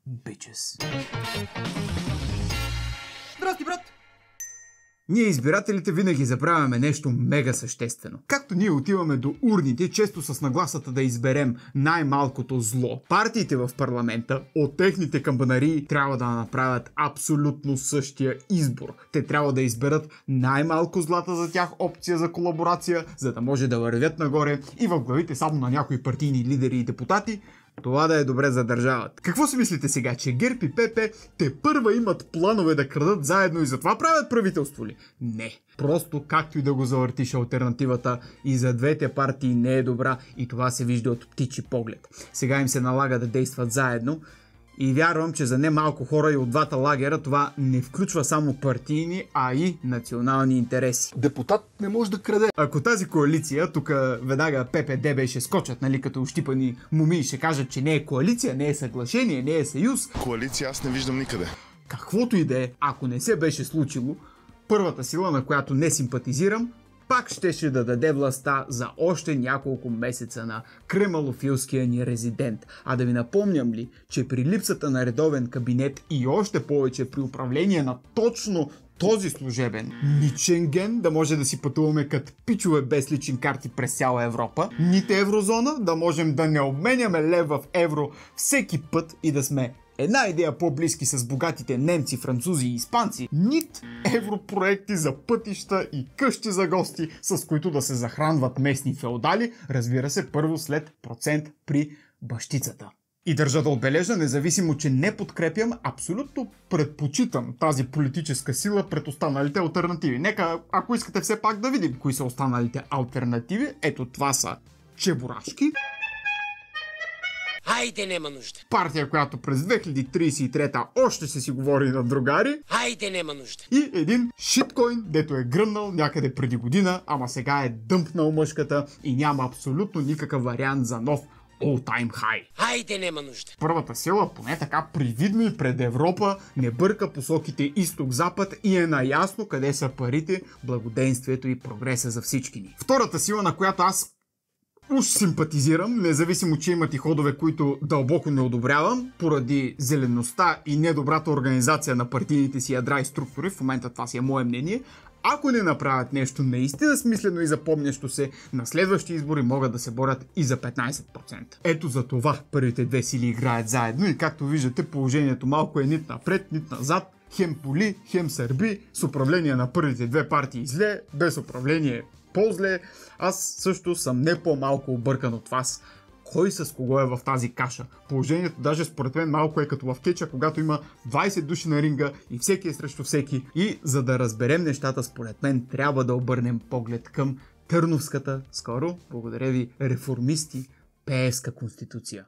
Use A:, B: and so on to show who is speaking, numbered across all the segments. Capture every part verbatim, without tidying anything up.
A: Bitches. Здрасти, брат! Ние, избирателите, винаги забравяме нещо мега съществено. Както ние отиваме до урните, често с нагласата да изберем най-малкото зло, партиите в парламента от техните камбанарии трябва да направят абсолютно същия избор. Те трябва да изберат най-малко злата за тях опция за колаборация, за да може да вървят нагоре и в главите само на някои партийни лидери и депутати това да е добре за държавата. Какво си мислите сега, че ГЕРБ и ПП те първа имат планове да крадат заедно и затова правят правителство ли? Не. Просто както и да го завъртиш, алтернативата и за двете партии не е добра и това се вижда от птичи поглед. Сега им се налага да действат заедно и вярвам, че за немалко хора и от двата лагера това не включва само партийни, а и национални интереси.
B: Депутат не може да краде.
A: Ако тази коалиция, тук веднага ППД ще скочат, нали, като ущипани муми, ще кажат, че не е коалиция, не е съглашение, не е съюз.
B: Коалиция аз не виждам никъде.
A: Каквото и да е, ако не се беше случило, първата сила, на която не симпатизирам, пак щеше да даде властта за още няколко месеца на кремалофилския ни резидент. А да ви напомням ли, че при липсата на редовен кабинет и още повече при управление на точно този служебен ни Шенген, да може да си пътуваме като пичове без лични карти през цяла Европа, нито еврозона, да можем да не обменяме лев в евро всеки път и да сме една идея по-близки с богатите немци, французи и испанци, нит европроекти за пътища и къщи за гости, с които да се захранват местни феодали, разбира се, първо след процент при бащицата. И държа да отбележа, независимо, че не подкрепям, абсолютно предпочитам тази политическа сила пред останалите алтернативи. Нека, ако искате все пак да видим кои са останалите алтернативи, ето това са Чебурашки.
C: Хайде, нема нужда.
A: Партия, която през две хиляди тридесет и трета още ще си говори на другари.
C: Хайде, нема нужда.
A: И един шиткоин, дето е гръмнал някъде преди година, ама сега е дъмпнал мъжката и няма абсолютно никакъв вариант за нов all-time high.
C: Хайде, нема нужда.
A: Първата сила, поне така привидно и пред Европа, не бърка посоките изток-запад и е наясно къде са парите, благоденствието и прогреса за всички ни. Втората сила, на която аз уж симпатизирам, независимо, че имат и ходове, които дълбоко не одобрявам, поради зелеността и недобрата организация на партийните си ядра и структури, в момента това си е мое мнение, ако не направят нещо наистина смислено и запомнящо се, на следващи избори могат да се борят и за петнайсет процента. Ето за това първите две сили играят заедно и както виждате, положението малко е нит напред, нит назад, хем поли, хем сърби, с управление на първите две партии зле, без управление по-зле. Аз също съм не по-малко объркан от вас. Кой с кого е в тази каша? Положението даже според мен малко е като в кетча, когато има двайсет души на ринга и всеки е срещу всеки. И за да разберем нещата, според мен трябва да обърнем поглед към Търновската, скоро, благодаря ви, реформисти, Пеевска конституция.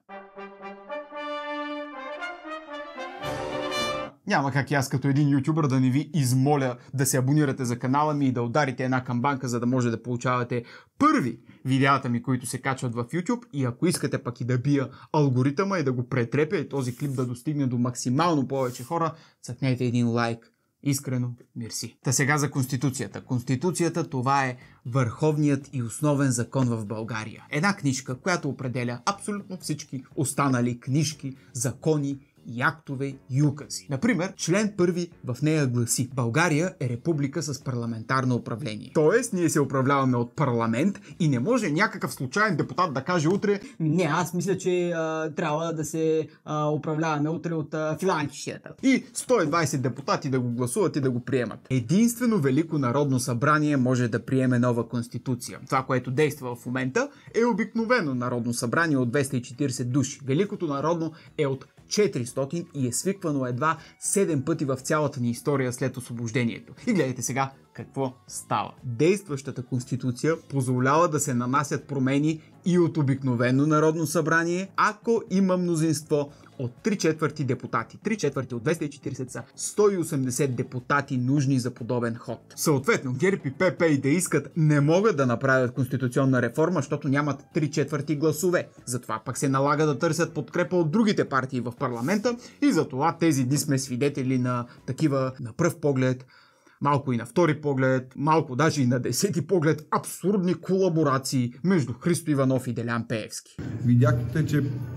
A: Няма как и аз като един ютубър да не ви измоля да се абонирате за канала ми и да ударите една камбанка, за да може да получавате първи видеята ми, които се качват в YouTube, и ако искате пък и да бия алгоритъма и да го претрепя и този клип да достигне до максимално повече хора, цъкнете един лайк. Искрено, мерси. Та сега за Конституцията. Конституцията, това е върховният и основен закон в България. Една книжка, която определя абсолютно всички останали книжки, закони и актове и укази. Например, член първи в нея гласи: България е република с парламентарно управление. Тоест, ние се управляваме от парламент и не може някакъв случайен депутат да каже утре:
D: не, аз мисля, че а, трябва да се а, управляваме утре от финансията.
A: И сто и двайсет депутати да го гласуват и да го приемат. Единствено Велико народно събрание може да приеме нова конституция. Това, което действа в момента, е обикновено народно събрание от двеста и четирийсет души. Великото народно е от четиристотин и е свиквано едва седем пъти в цялата ни история след освобождението. И гледайте сега какво става. Действащата конституция позволява да се нанасят промени и от обикновено народно събрание, ако има мнозинство от три четвърти депутати. три четвърти от двеста и четирийсет са сто и осемдесет депутати нужни за подобен ход. Съответно, ГЕРБ и ПП и да искат не могат да направят конституционна реформа, защото нямат три четвърти гласове. Затова пък се налага да търсят подкрепа от другите партии в парламента и затова тези дни сме свидетели на такива на пръв поглед, малко и на втори поглед, малко даже и на десети поглед абсурдни колаборации между Христо Иванов и Делян Пеевски.
E: Видяхте, че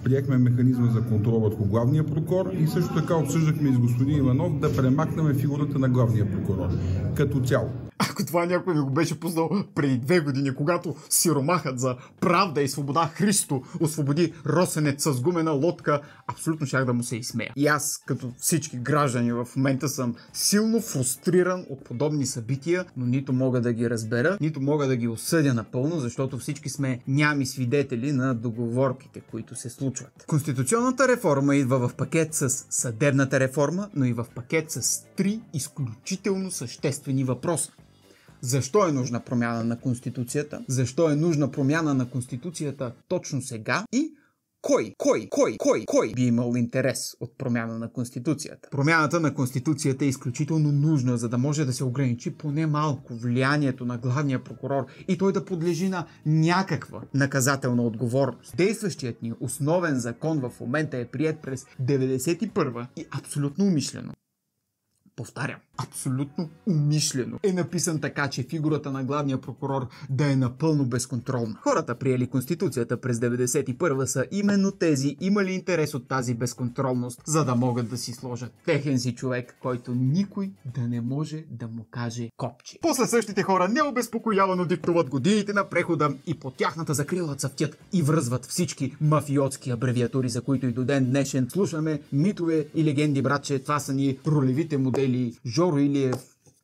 E: приехме механизма за контрол върху главния прокурор и също така обсъждахме с господин Иванов да премахнем фигурата на главния прокурор като цяло.
A: Ако това някой ми го беше пуснал преди две години, когато сиромахът за правда и свобода Христо освободи Росенец с гумена лодка, абсолютно щях да му се изсмея. И аз, като всички граждани в момента, съм силно фрустриран от подобни събития, но нито мога да ги разбера, нито мога да ги осъдя напълно, защото всички сме нями свидетели на договорките, които се случват. Конституционната реформа идва в пакет с съдебната реформа, но и в пакет с три изключително съществени въпроса. Защо е нужна промяна на Конституцията? Защо е нужна промяна на Конституцията точно сега? И кой, кой, кой, кой, кой би имал интерес от промяна на Конституцията? Промяната на Конституцията е изключително нужна, за да може да се ограничи поне малко влиянието на главния прокурор и той да подлежи на някаква наказателна отговорност. Действащият ни основен закон в момента е приет през деветдесет и първа и абсолютно умишлено. Повтарям, абсолютно умишлено е написан така, че фигурата на главния прокурор да е напълно безконтролна. Хората, приели Конституцията през деветдесет и първа, са именно тези, имали интерес от тази безконтролност, за да могат да си сложат техен си човек, който никой да не може да му каже копче. После същите хора необезпокоявано диктуват годините на прехода и по тяхната закрила цъфтят и връзват всички мафиотски абревиатури, за които и до ден днешен слушаме митове и легенди, братче. Това са ни ролевите модели Жоро Илиев,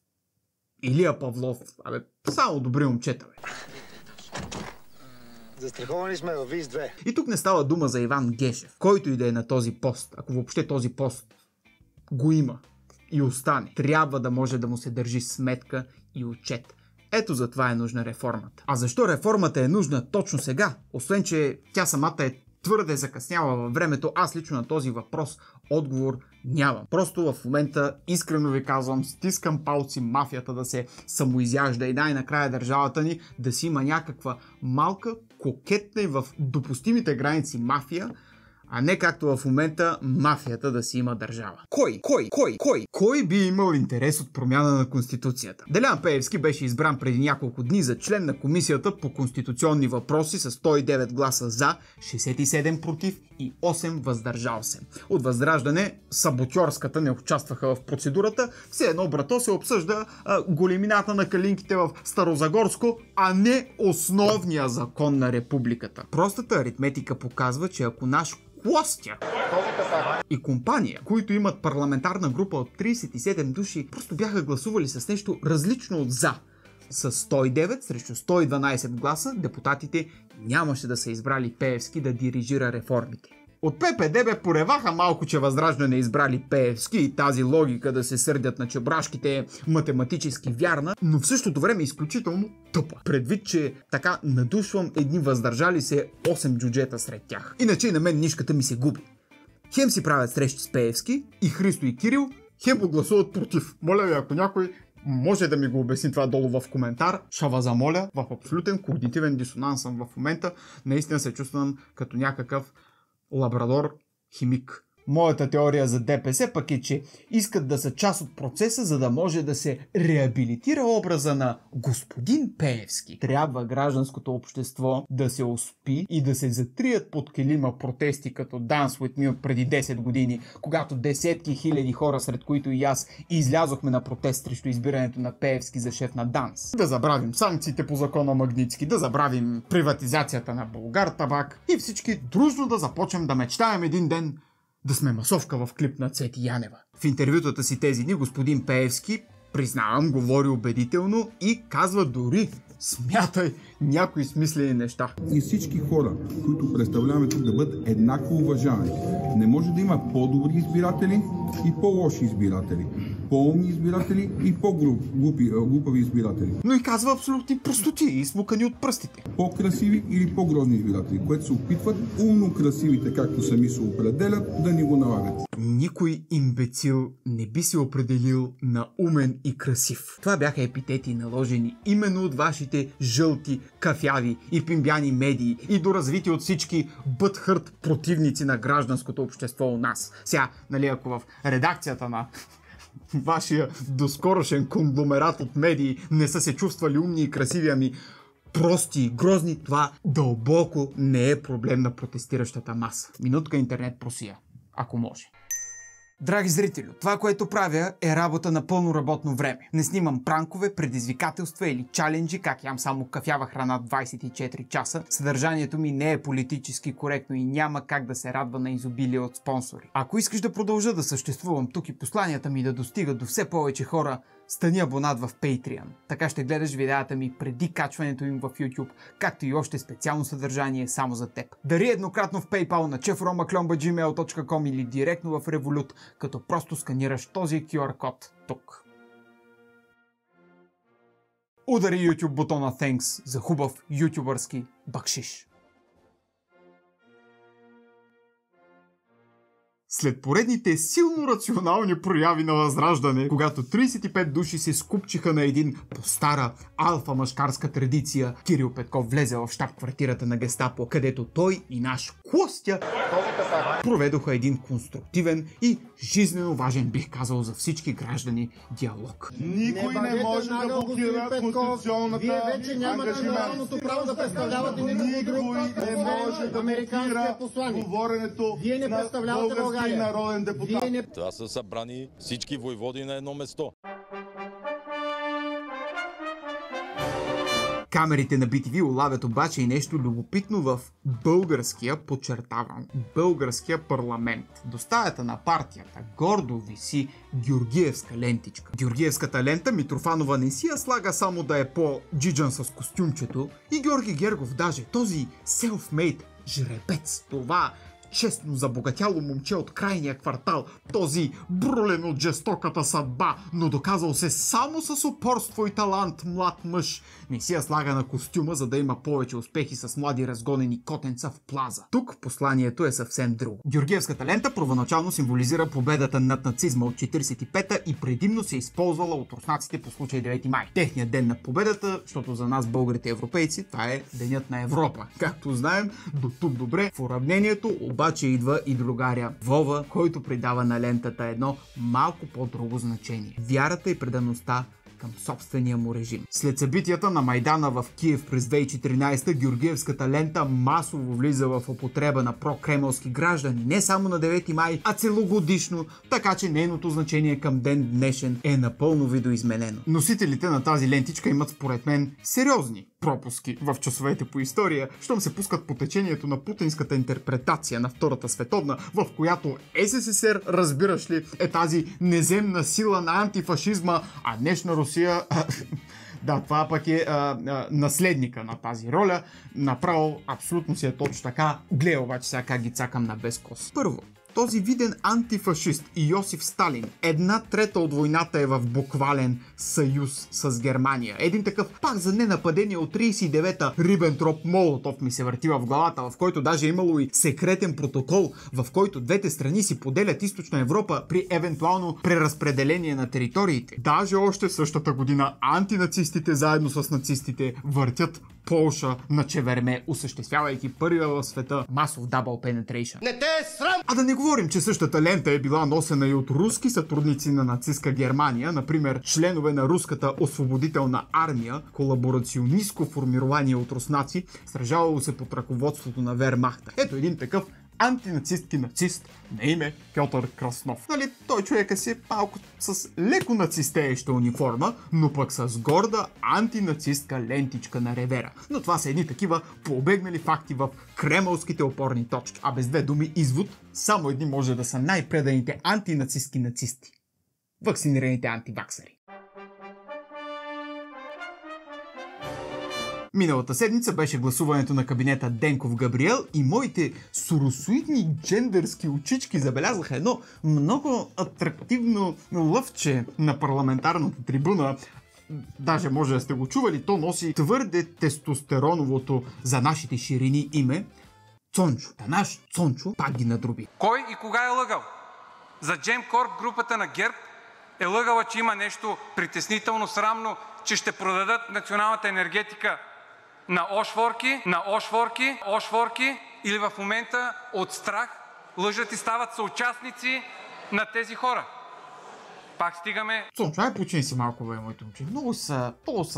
A: Илия Павлов. Абе, само добри момчета, бе.
F: Застраховани сме във ВИС две.
A: И тук не става дума за Иван Гешев, който и да е на този пост, ако въобще този пост го има и остане. Трябва да може да му се държи сметка и отчет. Ето за това е нужна реформата. А защо реформата е нужна точно сега? Освен, че тя самата е твърде закъсняла във времето, аз лично на този въпрос отговор нямам. Просто в момента, искрено ви казвам, стискам палци мафията да се самоизяжда и най-накрая държавата ни да си има някаква малка, кокетна и в допустимите граници мафия, а не както в момента мафията да си има държава. Кой, кой, кой, кой, кой би имал интерес от промяна на Конституцията? Делян Пеевски беше избран преди няколко дни за член на Комисията по конституционни въпроси с сто и девет гласа за, шейсет и седем против и осем въздържал се. От Възраждане, саботьорската, не участваха в процедурата. Все едно, брато, се обсъжда а, големината на калинките в Старозагорско, а не основния закон на републиката. Простата аритметика показва, че ако наш Костя и компания, които имат парламентарна група от трийсет и седем души, просто бяха гласували с нещо различно от за. С сто и девет срещу сто и дванайсет гласа, депутатите нямаше да са избрали Пеевски да дирижира реформите. От Пе Пе Де бе пореваха малко, че Възраждане избрали Пеевски и тази логика да се сърдят на чебрашките е математически вярна, но в същото време изключително тъпа. Предвид, че така надушвам едни въздържали се осем джуджета сред тях. Иначе и на мен нишката ми се губи. Хем си правят срещи с Пеевски и Христо и Кирил, хем го гласуват против. Моля ви, ако някой може да ми го обясни това долу в коментар, ще ви замоля. В абсолютен когнитивен дисонанс съм в момента. Наистина се чувствам като някакъв лабрадор химик. Моята теория за Де Пе Се пък е, че искат да са част от процеса, за да може да се реабилитира образа на господин Пеевски. Трябва гражданското общество да се успи и да се затрият под килима протести като Dance With Me от преди десет години, когато десетки хиляди хора, сред които и аз, излязохме на протест срещу избирането на Пеевски за шеф на ДАНС. Да забравим санкциите по закона Магнитски, да забравим приватизацията на Булгартабак и всички дружно да започнем да мечтаем един ден да сме масовка в клип на Цвети Янева. В интервютата си тези дни господин Пеевски, признавам, говори убедително и казва дори смятай някои смислени неща.
E: И всички хора, които представляваме тук, да бъдат еднакво уважавани. Не може да има по-добри избиратели и по-лоши избиратели. По-умни избиратели и по-глупави избиратели.
A: Но и казва абсолютни простоти и смукани от пръстите.
E: По-красиви или по-грозни избиратели, което се опитват умно красивите, както сами се определят, да ни го налагат.
A: Никой имбецил не би се определил на умен и красив. Това бяха епитети, наложени именно от вашите жълти, кафяви и пимбяни медии и доразвити от всички бъдхърт противници на гражданското общество у нас. Сега, нали, ако в редакцията на вашия доскорошен конгломерат от медии не са се чувствали умни и красиви, ами прости и грозни, това дълбоко не е проблем на протестиращата маса. Минутка интернет просия, ако може. Драги зрители, това, което правя, е работа на пълно работно време. Не снимам пранкове, предизвикателства или чаленджи, как ям само кафява храна двайсет и четири часа. Съдържанието ми не е политически коректно и няма как да се радва на изобилие от спонсори. Ако искаш да продължа да съществувам тук и посланията ми да достигат до все повече хора, стани абонат в Patreon. Така ще гледаш видеята ми преди качването им в YouTube, както и още специално съдържание само за теб. Дари еднократно в PayPal на chef roma klomba at gmail dot com или директно в Revolut, като просто сканираш този кю ар код тук. Удари YouTube бутона Thanks за хубав ютубърски бакшиш. След поредните силно рационални прояви на възраждане, когато трийсет и пет души се скупчиха на един по стара алфа-мъжкарска традиция, Кирил Петков влезе в щаб-квартирата на Гестапо, където той и наш Костя проведоха един конструктивен и жизнено важен, бих казал, за всички граждани диалог.
G: Никой не, не може да блокира конституционната
F: Вие вече нямате моралното право да представлявате никой друг, не може да блокира говоренето на български народен депутат. Не...
H: Това са събрани всички войводи на едно место.
A: Камерите на би ти ви улавят обаче и нещо любопитно в българския, подчертавам, българския парламент. До стаята на партията гордо виси георгиевска лентичка. Георгиевската лента Митрофанова не си я слага само да е по-джиджан с костюмчето и Георги Гергов даже, този self-made жребец, това честно забогатяло момче от крайния квартал, този брулен от жестоката съдба, но доказал се само с упорство и талант млад мъж, не си я слага на костюма, за да има повече успехи с млади разгонени котенца в плаза. Тук посланието е съвсем друго. Георгиевската лента първоначално символизира победата над нацизма от четирийсет и пета и предимно се използвала от руснаците по случай девети май. Техният ден на победата, защото за нас българите европейци това е денят на Европа. Както знаем, до тук добре, в уравнението обаче идва и другаря Вова, който придава на лентата едно малко по-друго значение. Вярата и предаността към собствения му режим. След събитията на Майдана в Киев през две хиляди и четиринайсета, георгиевската лента масово влиза в употреба на прокремълски граждани не само на девети май, а целогодишно, така че нейното значение към ден днешен е напълно видоизменено. Носителите на тази лентичка имат според мен сериозни пропуски в часовете по история, щом се пускат по течението на путинската интерпретация на Втората световна, в която ес ес ес ер, разбираш ли, е тази неземна сила на антифашизма, а днешна Русия... Да, това пък е а, а, наследника на тази роля. Направо абсолютно си е точно така. Гледай обаче сега как ги цакам на безкос. Първо, този виден антифашист и Йосиф Сталин, една трета от войната е в буквален съюз с Германия. Един такъв пак за ненападение от трийсет и девета Рибентроп-Молотов ми се върти в главата, в който даже е имало и секретен протокол, в който двете страни си поделят Източна Европа при евентуално преразпределение на териториите. Даже още същата година антинацистите заедно с нацистите въртят Полша на чеверме, осъществявайки първия в света масов дабъл пенетрейшън.
C: Не те е срам!
A: А да не говорим, че същата лента е била носена и от руски сътрудници на нацистска Германия, например членове на руската освободителна армия, колаборационистко формирование от руснаци, сражавало се под ръководството на Вермахта. Ето един такъв антинацистки нацист на име Пьотър Краснов. Нали, той човека си е малко с леко нацистееща униформа, но пък с горда антинацистка лентичка на ревера. Но това са едни такива пообегнали факти в кремълските опорни точки. А без две думи извод, само едни може да са най-преданите антинацистки нацисти. Вакцинираните антиваксари. Миналата седмица беше гласуването на кабинета Денков-Габриел и моите соросоидни джендърски очички забелязаха едно много атрактивно лъвче на парламентарната трибуна. Даже може да сте го чували, то носи твърде тестостероновото за нашите ширини име Цончо. Та наш Цончо пак ги надруби.
I: Кой и кога е лъгал? За Gemcorp, групата на ГЕРБ, е лъгала, че има нещо притеснително срамно, че ще продадат националната енергетика на ошворки, на ошворки, ошворки или в момента от страх лъжат и стават съучастници на тези хора. Пак стигаме...
A: Цончо, ай почини си малко, бе, моите момче. Много са, много са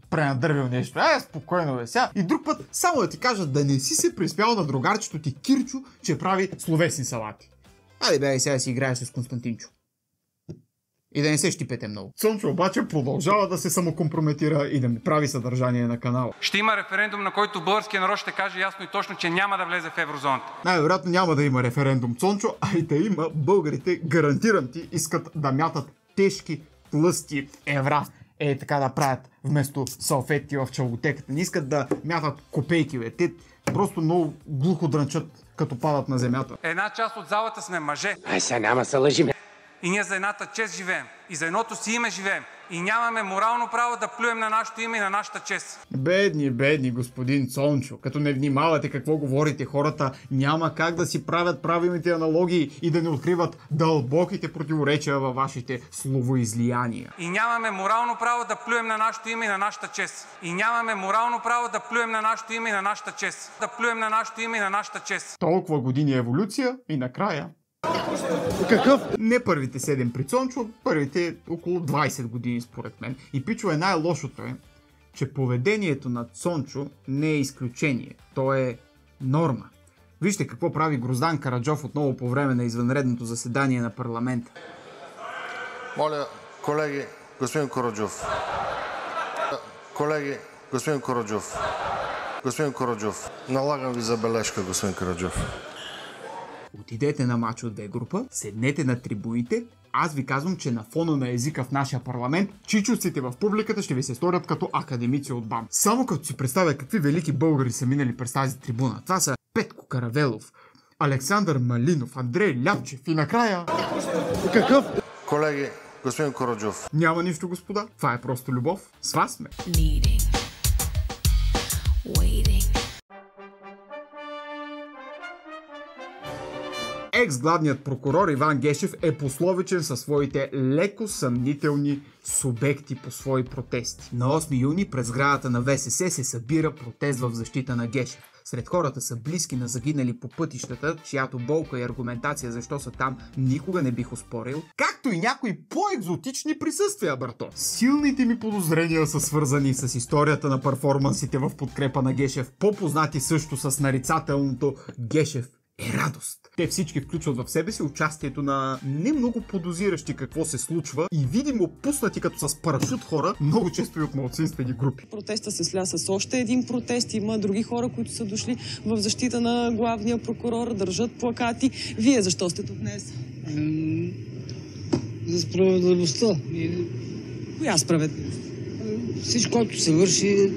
A: пренадървил нещо. Е, спокойно бе сега. И друг път, само да ти кажа, да не си се приспял на другарчето ти Кирчо, че прави словесни салати. Айде бе, сега си играеш с Константинчо. И да не се щипете много. Цончо обаче продължава да се самокомпрометира и да ми прави съдържание на канала.
I: Ще има референдум, на който българският народ ще каже ясно и точно, че няма да влезе в еврозоната.
A: Най-вероятно няма да има референдум, Цончо, а и да има, българите, гарантирам ти, искат да мятат тежки, тлъсти евра. Е, така да правят вместо салфетки в чалготеката. Не искат да мятат копейки, бе. Те просто много глухо дрънчат, като падат на земята.
I: Една част от залата сме мъже.
C: Ай, сега няма се лъжим.
I: И ние за едната чест живеем. И за едното си име живеем. И нямаме морално право да плюем на нашето име и на нашата чест.
A: Бедни, бедни господин Цончо. Като не внимавате какво говорите, хората няма как да си правят правилните аналогии и да не откриват дълбоките противоречия във вашите словоизлияния.
I: И нямаме морално право да плюем на нашето име и на нашата чест. И нямаме морално право да плюем на нашето име и на нашата чест. Да плюем на нашето име и на нашата чест.
A: Толкова години еволюция и накрая...
F: Какъв?
A: Не първите седем при Цончо, първите около двайсет години според мен. И пичо е най-лошото е, че поведението на Цончо не е изключение. То е норма. Вижте какво прави Гроздан Караджов отново по време на извънредното заседание на парламента.
B: Моля, колеги, господин Караджов. Колеги, господин Караджов. Господин Караджов, налагам ви забележка, господин Караджов.
A: Отидете на мач от две група, седнете на трибуните. Аз ви казвам, че на фона на езика в нашия парламент, чичовците в публиката ще ви се сторят като академици от БАМ. Само като си представя какви велики българи са минали през тази трибуна. Това са Петко Каравелов, Александър Малинов, Андрей Ляпчев и накрая...
F: Какъв?
B: Колеги, господин Караджов.
A: Няма нищо, господа. Това е просто любов. С вас сме. Екс-главният прокурор Иван Гешев е пословичен със своите леко съмнителни субекти по свои протести. На осми юни през сградата на ВСС се събира протест в защита на Гешев. Сред хората са близки на загинали по пътищата, чиято болка и аргументация защо са там никога не бих оспорил, както и някои по-екзотични присъствия, брато. Силните ми подозрения са свързани с историята на перформансите в подкрепа на Гешев, по-познати също с нарицателното Гешев е радост. Те всички включват в себе си участието на не много подозиращи какво се случва и видимо пуснати като с парашют хора, много често и от малцинствени групи.
J: Протеста се сля с още един протест. Има други хора, които са дошли в защита на главния прокурор, държат плакати. Вие защо сте тук днес?
K: За справедливостта.
J: Коя справедливост?
K: Всичко, което се върши,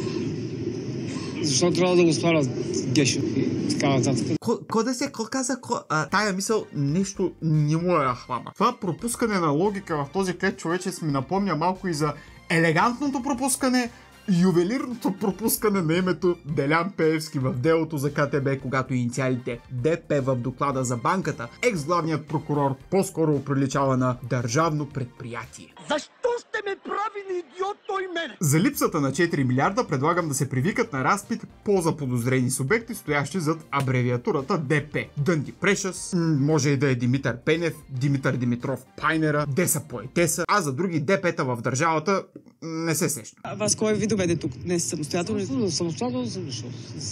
K: защо трябва да го свалят Гешев и така нататък.
A: Кой да се, кой каза, ко... а, тая мисъл нещо не му е хвана. Това пропускане на логика в този клет човечец ми напомня малко и за елегантното пропускане, ювелирното пропускане на името Делян Пеевски в делото за КТБ, когато инициалите ДП в доклада за банката, екс-главният прокурор по-скоро приличава на държавно предприятие.
L: Защо сте ме правили идиот той мене?
A: За липсата на четири милиарда предлагам да се привикат на разпит по-заподозрени субекти, стоящи зад абревиатурата ДП. Дънди Прешъс, може и да е Димитър Пенев, Димитър Димитров Пайнера, Деса Поетеса, а за други ДП-та в държавата не се сеща.
J: А вас кой ви доведе тук днес самостоятелно?
K: Самостоятелно съм дошъл.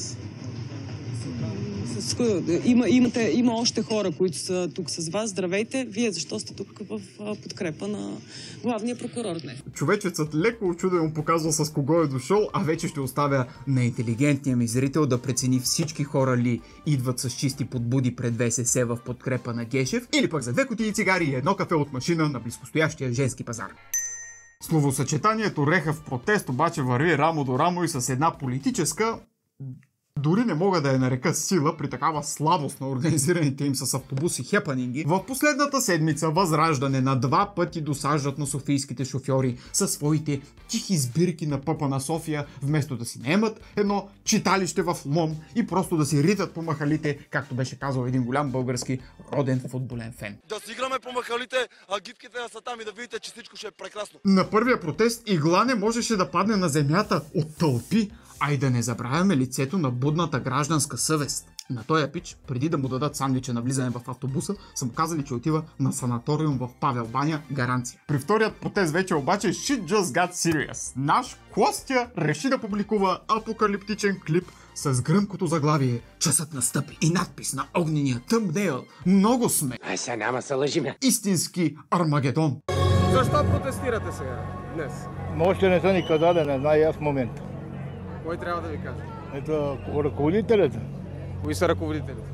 J: Има, имате, има още хора, които са тук с вас. Здравейте. Вие защо сте тук в подкрепа на главния прокурор днес?
A: Човечецът леко очудено показва с кого е дошъл, а вече ще оставя на интелигентния ми зрител да прецени всички хора ли идват с чисти подбуди пред ВСС в подкрепа на Гешев, или пък за две кутии цигари и едно кафе от машина на близкостоящия женски пазар. Словосъчетанието рехав протест обаче върви рамо до рамо и с една политическа, дори не мога да я нарека сила при такава слабост на организираните им с автобуси хепанинги. В последната седмица Възраждане на два пъти досаждат на софийските шофьори със своите тихи сбирки на пъпа на София, вместо да си наемат едно читалище в Лом и просто да си ритат по махалите, както беше казал един голям български роден футболен фен.
M: Да си играме по махалите, а гидките да са там и да видите, че всичко ще е прекрасно.
A: На първия протест игла не можеше да падне на земята от тълпи, а и да не забравяме лицето на будната гражданска съвест. На този пич, преди да му дадат сандвича на влизане в автобуса, са му казали, че отива на санаториум в Павел баня, гаранция. При вторият протест вече обаче shit just got serious. Наш Костя реши да публикува апокалиптичен клип с гръмкото заглавие "Часът настъпи" и надпис на огнения тъмбнейл. Много сме.
C: Ай, сега няма се лъжиме.
A: Истински Армагедон.
N: Защо протестирате сега, днес?
O: Но още не са ни казали, не знае аз в момента.
N: Кой трябва да ви каже?
O: Ето ръководителите.
N: Кои са ръководителите?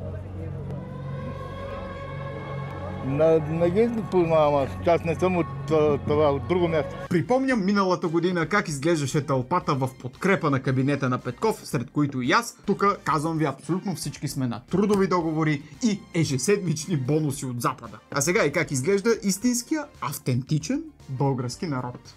O: Не, не ги познавам аз. Аз не съм от това, от друго място.
A: Припомням миналата година как изглеждаше тълпата в подкрепа на кабинета на Петков, сред които и аз. Тук казвам ви, абсолютно всички сме на трудови договори и ежеседмични бонуси от Запада. А сега и как изглежда истинския, автентичен български народ.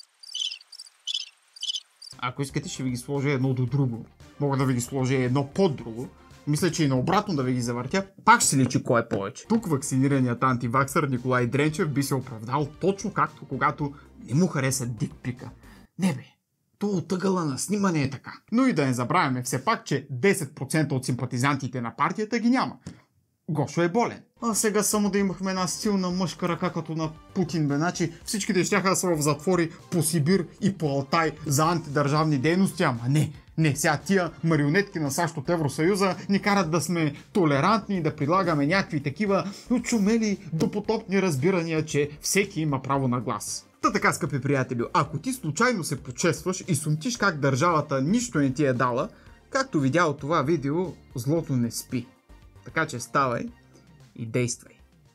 A: Ако искате, ще ви ги сложа едно до друго. Мога да ви ги сложа едно под друго. Мисля, че и наобратно да ви ги завъртя, пак ще се личи кой е повече. Тук вакцинираният антиваксър Николай Дренчев би се оправдал точно както когато не му хареса дикпика. Не бе, то от ъгъла на снимане е така. Но и да не забравяме все пак, че десет процента от симпатизантите на партията ги няма. Гошо е болен. А сега само да имахме една силна мъжка ръка като на Путин, бе, значи всичките щяха да са в затвори по Сибир и по Алтай за антидържавни дейности, ама не. Не, сега тия марионетки на САЩ от Евросъюза ни карат да сме толерантни и да предлагаме някакви такива очумели допотопни разбирания, че всеки има право на глас. Та така, скъпи приятелю, ако ти случайно се почестваш и сумтиш как държавата нищо не ти е дала, както видя от това видео, злото не спи. Така че ставай и действай.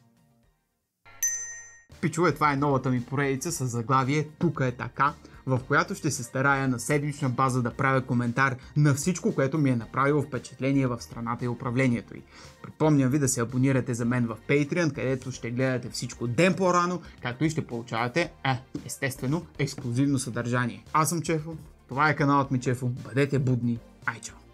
A: Пичове, това е новата ми поредица с заглавие "Тука е така", в която ще се старая на седмична база да правя коментар на всичко, което ми е направило впечатление в страната и управлението й. Припомням ви да се абонирате за мен в Patreon, където ще гледате всичко ден по-рано, както и ще получавате, е, естествено, ексклузивно съдържание. Аз съм Чефо, това е каналът ми Чефо, бъдете будни, ай чао!